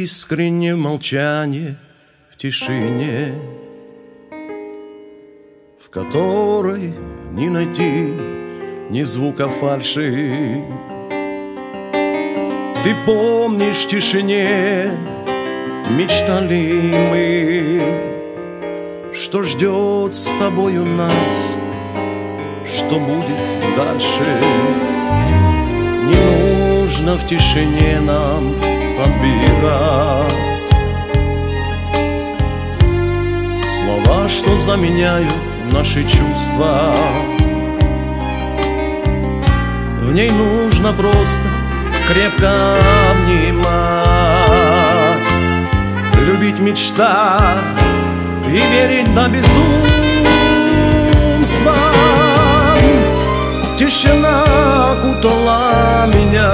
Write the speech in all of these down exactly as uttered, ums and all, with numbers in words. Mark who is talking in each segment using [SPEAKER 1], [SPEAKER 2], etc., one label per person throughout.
[SPEAKER 1] искренне в молчании, в тишине, в которой не найти ни звука фальши. Ты помнишь, в тишине мечтали мы, что ждет с тобою нас, что будет дальше. Не нужно в тишине нам подбирать слова, что заменяют наши чувства. В ней нужно просто крепко обнимать, любить, мечтать и верить до безумства. Тишина окутала меня,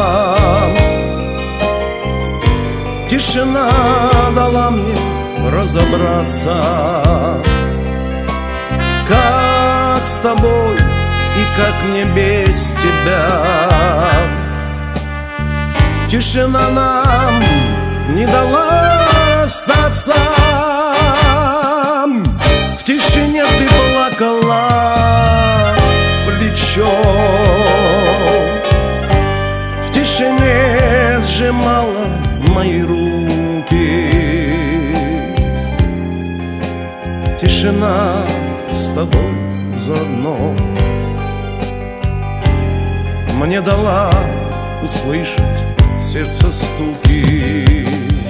[SPEAKER 1] тишина дала мне разобраться, как с тобой и как мне без тебя. Тишина нам не дала остаться. В тишине ты плакала плечо, в тишине сжимала мои руки. Тишина с тобой заодно мне дала услышать сердце стуки.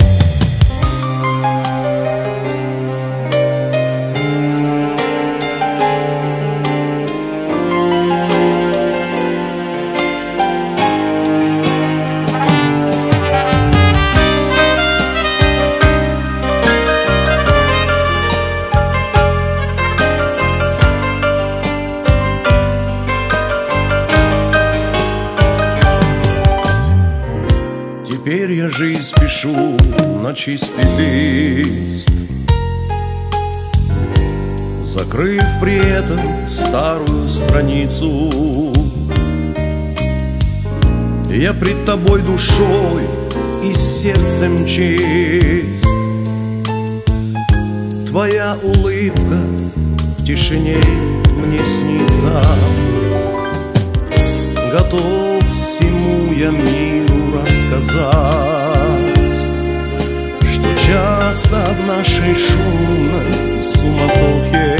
[SPEAKER 1] Теперь я жизнь пишу на чистый лист, закрыв при этом старую страницу. Я пред тобой душой и сердцем чист. Твоя улыбка в тишине мне снится. Готов всему я миру рассказать, что часто в нашей шумной суматохе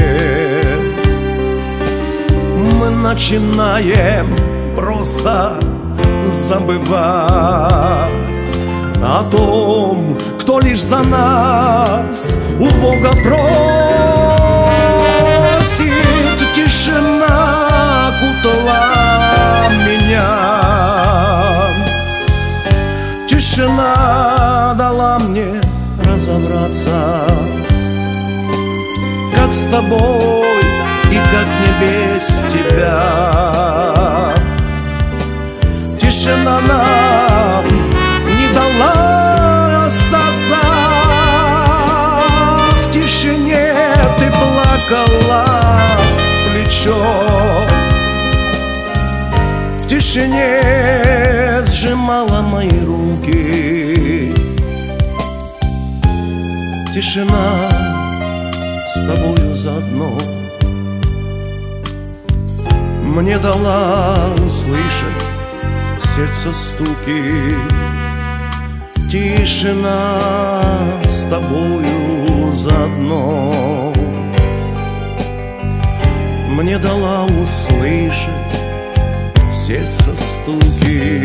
[SPEAKER 1] мы начинаем просто забывать о том, кто лишь за нас у Бога просит. Тишина окутала меня, тишина дала мне разобраться, как с тобой и как не без тебя. Тишина нам не дала остаться. В тишине ты плакала плечо, в тишине сжимала мои руки. Тишина с тобою заодно мне дала услышать сердце стуки. Тишина с тобою заодно мне дала услышать сердце стуки.